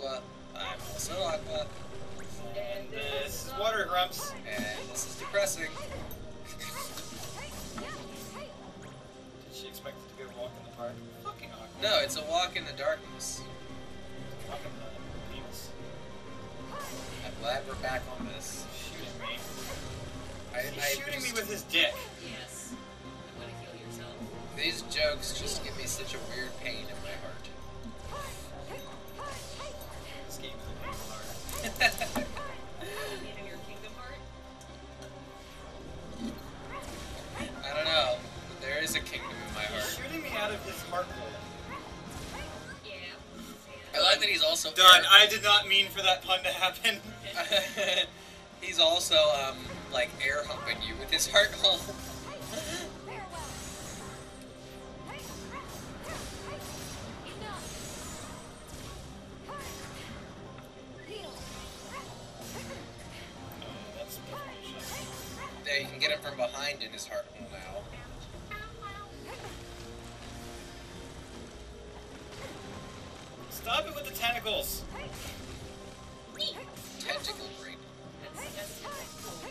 Aqua. I'm also Aqua. And this is Water Grumps. And this is depressing. Did she expect it to be a walk in the park? Fucking Aqua. No, it's a walk in the darkness. Walk in the penis. I'm glad we're back on this. Shooting me. He's shooting me with his dick. Yes. I'm gonna kill yourself. These jokes just give me such a weird pain in my heart. This game is a pain in the heart. Pain in your Kingdom Heart? I don't know. There is a kingdom in my He's heart. shooting me out of his heart hole. Yeah. I like that he's also Done. I did not mean for that pun to happen. He's also like air humping you with his heart hole. That's Yeah, you can get him from behind in his heart hole now. Stop it with the tentacles. Tentacle grape. That's cool.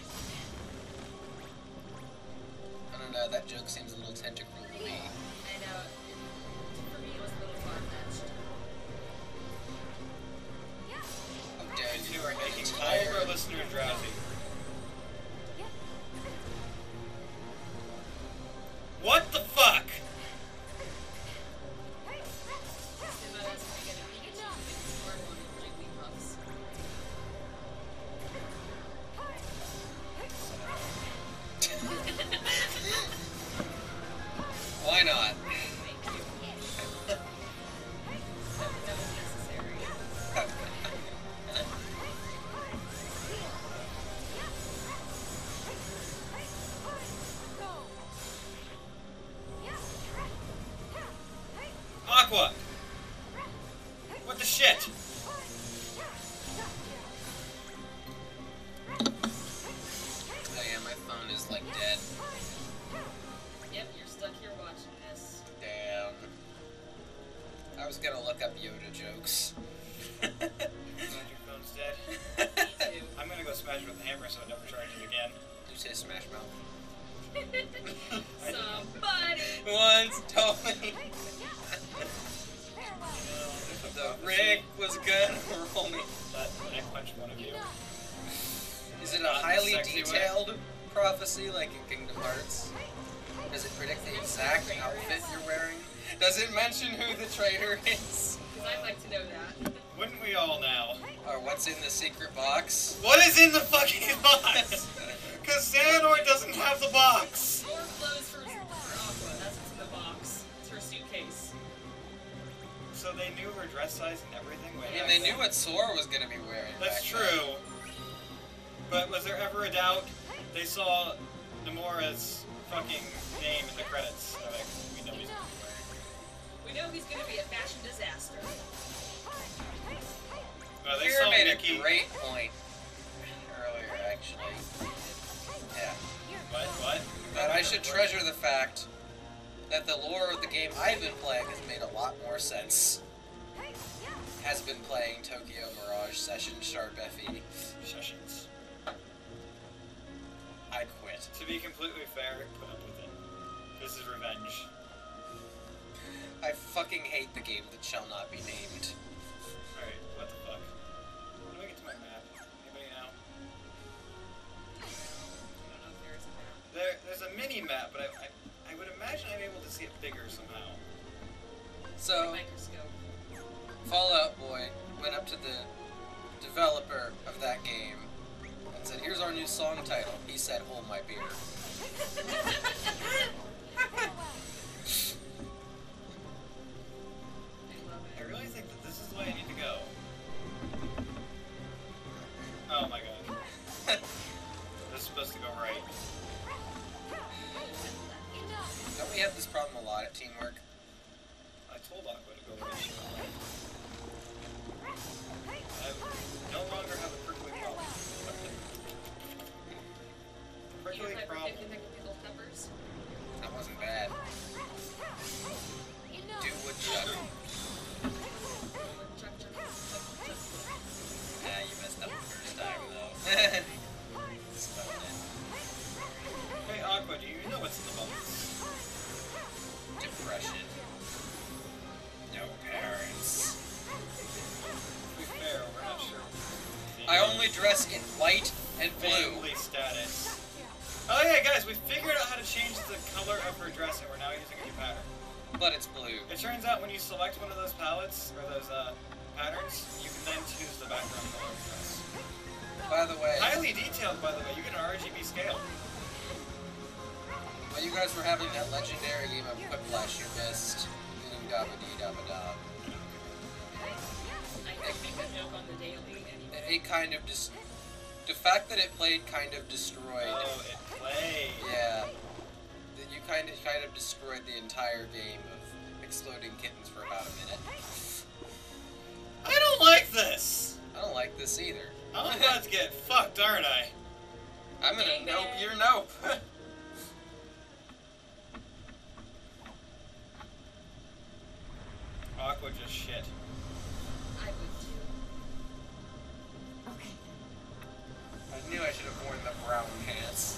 I don't know, that joke seems a little tentacle to me. I know. For me, it was a little far-fetched. How dare you? You are An making all entire... of our listeners drowsy. What the fuck? Simba is gonna get a Pikachu with his Squirtle and Jigglypuffs. Why not? Thank you. That was necessary. Aqua! What the shit? Oh yeah, my phone is like dead. Yep, you're stuck here watching this. Damn. I was gonna look up Yoda jokes. Glad your phone's dead. Me too. I'm gonna go smash it with a hammer so it never charges again. You say Smash Mouth. Somebody! Once told me the rig was gonna roll me. That I punched one of you. Is it a Not in a highly sexy way. detailed prophecy like in Kingdom Hearts? Does it predict the exact outfit you're wearing? Does it mention who the traitor is? Because I'd like to know that. Wouldn't we all now? Or what's in the secret box? What is in the fucking box? Because Xehanort doesn't have the box. More clothes for Aqua. That's what's in the box. It's her suitcase. So they knew her dress size and everything? Wait, I mean, they knew what Sora was gonna be wearing. That's back then. true. But was there ever a doubt? They saw Nomura's fucking name in the credits. They're like, we know he's gonna be wearing. We know he's going to be a fashion disaster. They Kira saw made Mickey. a great point earlier, actually. Yeah. What? That I should treasure the fact that the lore of the game I've been playing has made a lot more sense. Has been playing Tokyo Mirage Sessions Sharp FE. Sessions. I quit. To be completely fair, put up with it. This is revenge. I fucking hate the game that shall not be named. Alright, what the fuck? How do I get to my map? Anybody know? I don't know if there's a map. There's a mini map, but I would imagine I'm able to see it bigger somehow. So, Microscope. Fallout Boy went up to the developer of that game and said, "Here's our new song title." He said, "Hold my beer." I really think that this is the way I need to go. Oh my god. This is supposed to go right. Don't we have this problem a lot at Teamwork? I told Aqua to go right. I no longer have a prickly problem. You Prickly have problem. pickled peppers? That wasn't bad. my dress in white and blue. Family status. Oh yeah, guys, we figured out how to change the color of her dress, and we're now using a new pattern. But it's blue. It turns out when you select one of those palettes, or those patterns, you can then choose the background color of the dress. By the way, Highly detailed, by the way. You get an RGB scale. while you guys were having that legendary game of Quiplash, you missed Dabba-dee-dabba-da. I make a joke on the daily anyway. It kind of just... The fact that it played kind of destroyed... Oh, it played. Yeah. That you kind of destroyed the entire game of exploding kittens for about a minute. I don't like this. I don't like this either. I'm about to get fucked, aren't I? I'm gonna nope your nope. Aqua just shit. I would too. Okay. I knew I should have worn the brown pants.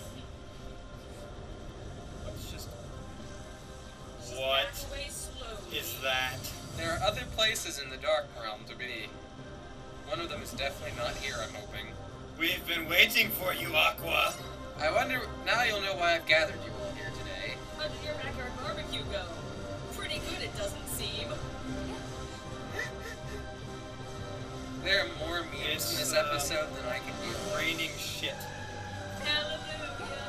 Let's just... Just What back away slowly. is that? There are other places in the Dark Realm to be. One of them is definitely not here, I'm hoping. We've been waiting for you, Aqua. I wonder, now you'll know why I've gathered you all here today. How did your backyard barbecue go? Pretty good, it doesn't seem. There are more memes It's, in this episode than I can deal with. Raining shit. Hallelujah.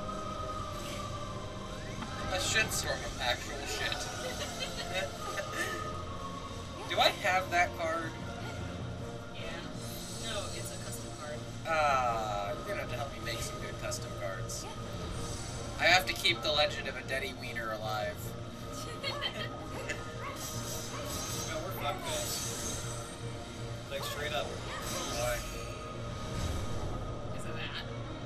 A shitstorm of actual shit. Do I have that card? Yeah. No, it's a custom card. Ah, you're gonna have to help me make some good custom cards. I have to keep the legend of a Denny Wiener alive. No, we're fucked, guys. Like, straight up. Why? Is it that?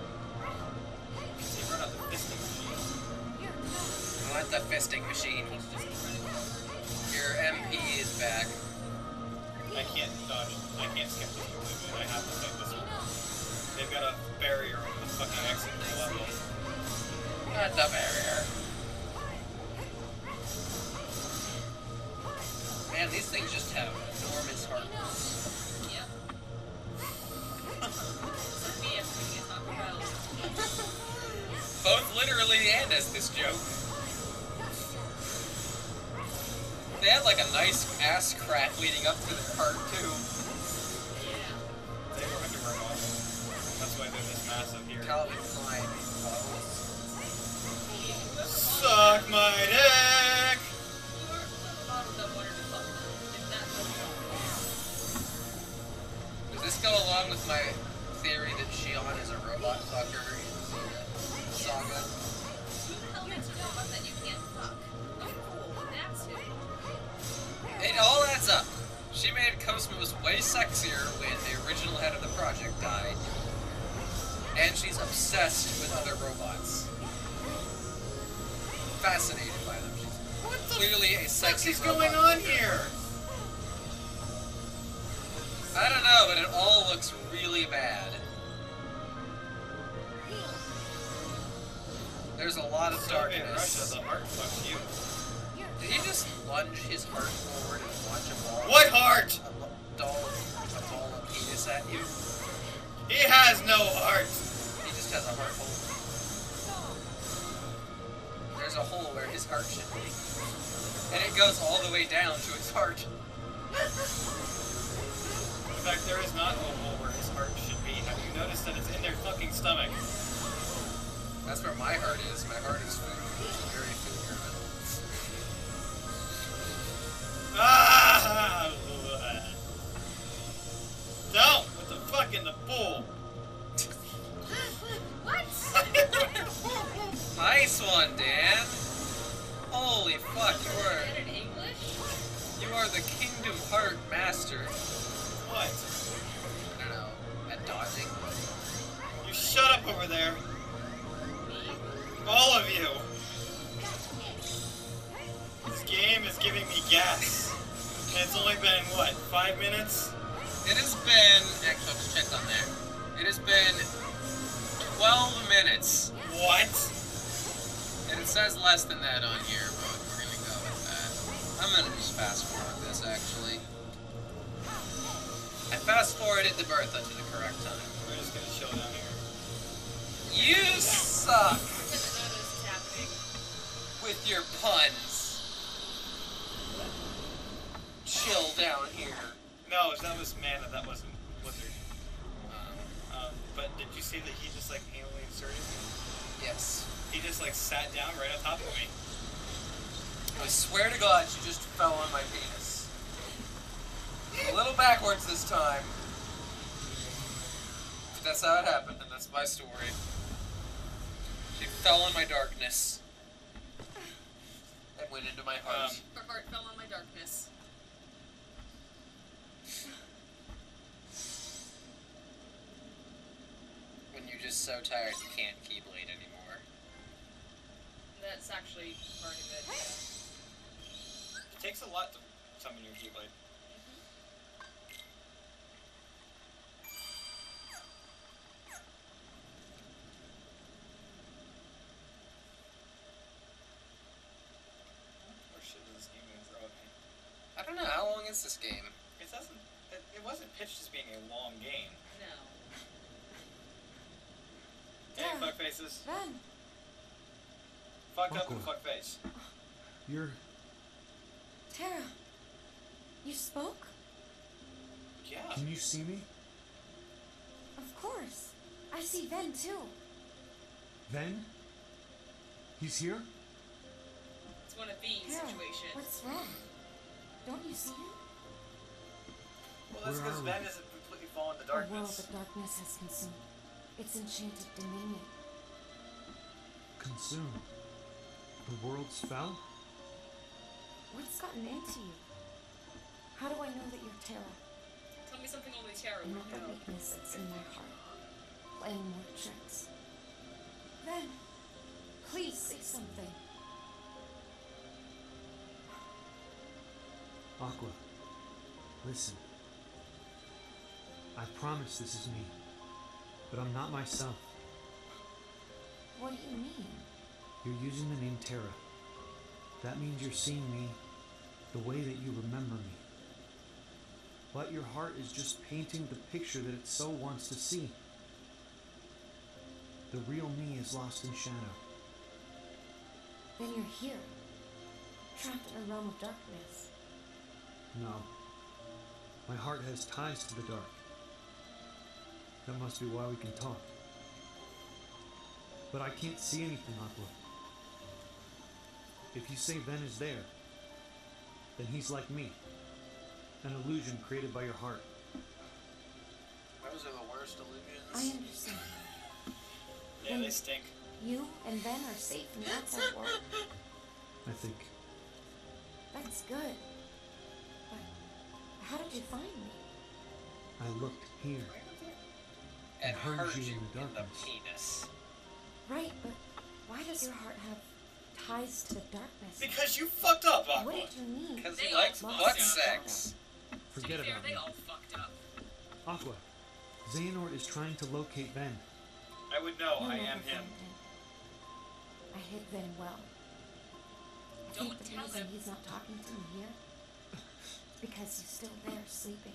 He brought out the fisting machine. I want the fisting machine. He's just incredible. Your MP is back. I can't dodge. I can't skip this completely. I have to take this one. They've got a barrier on the fucking exit to the level. Not the barrier. Man, these things just have enormous heart. Yep. It's me after we get Taco Bell. Both literally and as this joke. They had like a nice ass crack leading up to the cart too. Yeah. They were underwear models. That's why they're this massive here. Calvin Klein models. Suck my dick! Does this go along with my theory that Shion is a robot fucker in the saga? It all adds up. She made Cosmos way sexier when the original head of the project died. And she's obsessed with other robots. Fascinated by them. She's clearly a sexy What's robot. going on here? I don't know, but it all looks really bad. There's a lot of Soviet Russia, darkness. the heart fucks you. Did he just lunge his heart forward and launch a ball? What heart? A ball of penis at you? He has no heart. He just has a heart hole. There's a hole where his heart should be. And it goes all the way down to his heart. In fact, there is not a hole where his heart should be. Have you noticed that it's in their fucking stomach? That's where my heart is. My heart is food. It's very food driven. Ah! Don't! What the fuck in the pool? What? Nice one, Dan. Holy fuck, Is that in English? you are the Kingdom Heart master. What? I don't know, at dodging. You shut up over there. Me? All of you. This game is giving me gas. And it's only been, what, 5 minutes? It has been, actually, I'll just check on that. It has been 12 minutes. What? And it says less than that on here, but we're gonna go with that. I'm gonna just fast forward this, actually. I fast forwarded the Bertha to the correct time. We're just gonna chill down here. You suck Pretend that none of this is happening. with your puns. Chill down here. No, that was Mana, that wasn't Wizard. But did you see that he just like anally inserted me? Yes. He just like sat down right on top of me. I swear to God, she just fell on my penis. A little backwards this time. But that's how it happened, and that's my story. She fell on my darkness. And went into my heart. Her heart fell on my darkness. When you're just so tired you can't keyblade anymore. That's actually part of it. It takes a lot to summon your Keyblade. Where shit does this game even throw at me? I don't know, how long is this game? It doesn't. It wasn't pitched as being a long game. No. Hey, fuck faces. Ven, Fuck up and Aqua. fuck face. You're... Terra, you spoke? Yeah. Can you see me? Of course. I see Ven too. Ven? He's here? It's one of these Terra, situations. what's wrong? Don't you see him? Well, that's Where because are Ben we? isn't completely fallen to The world darkness. that darkness has consumed. Its enchanted dominion. Consumed. The world's fell? What's gotten into you? How do I know that you're Terra? Tell me something only Terra would Another know. weakness that's in my heart. Playing more tricks. Ven, please say something. Aqua, listen. I promise this is me, but I'm not myself. What do you mean? You're using the name Terra. That means you're seeing me the way that you remember me. But your heart is just painting the picture that it so wants to see. The real me is lost in shadow. Then you're here. Trapped in a realm of darkness. No. My heart has ties to the dark. That must be why we can talk. But I can't see anything, Aqua. If you say Ven is there, then he's like me. An illusion created by your heart. Those are the worst illusions. I understand. Yeah, they stink. You and Ven are safe in the outside world. I think. That's good. But how did you find me? I looked here. And heard hurt you you in the in the darkness. penis. Right, but why does your heart have ties to the darkness? Because you fucked up, Aqua. What did you mean? Because They he all likes fucked butt up. sex. Forget To be fair, about they me. all fucked up. Aqua, Xehanort is trying to locate Ven. I would know. You'll I never am find him. I hid Ven well. I Don't think the tell reason him. he's not talking to me here is because he's still there sleeping.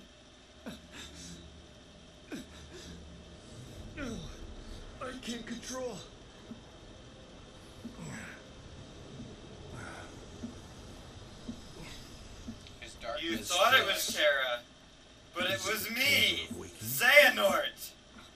I can't control. His darkness. You thought it was Terra, but it was me, Xehanort.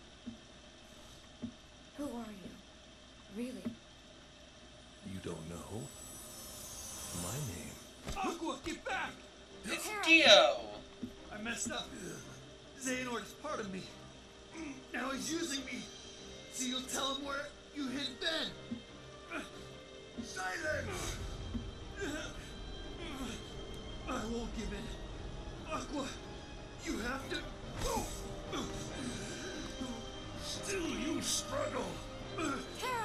Who are you? Really? You don't know? My name. Aqua, get back! It's Terra. Dio! I messed up. Xehanort is part of me. Now he's using me. So you'll tell him where you hid Ben. Silence! I won't give in. Aqua, you have to. Still you struggle. Terra!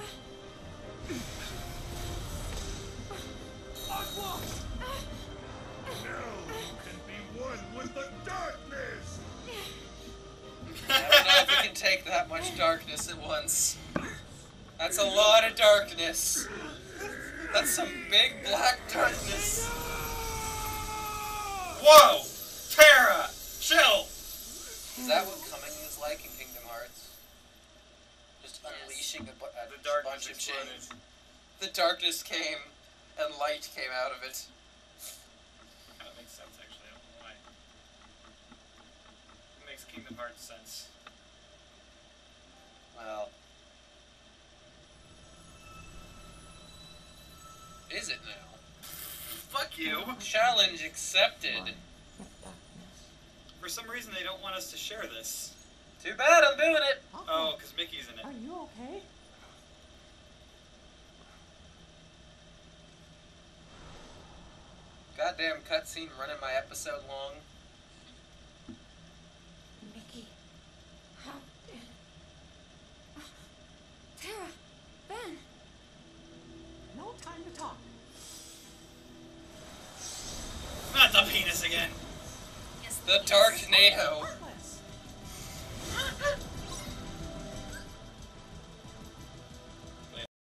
Aqua! Now you can be one with the darkness. I don't know if we can take that much darkness at once. That's a lot of darkness. That's some big black darkness. Whoa, Terra, chill. that what coming is like in Kingdom Hearts? Just unleashing a The darkness bunch of exploded. chains. The darkness came, and light came out of it. Kind of makes sense, actually. I don't know why. It makes Kingdom Hearts sense. Well, is it now? Fuck you! Challenge accepted. For some reason, they don't want us to share this. Too bad I'm doing it. Oh, because Mickey's in Are it. you okay? Goddamn cutscene running my episode long. Mickey. How did... Tara. Ben. No time to talk. Not the penis again! Yes, The Dark Neo.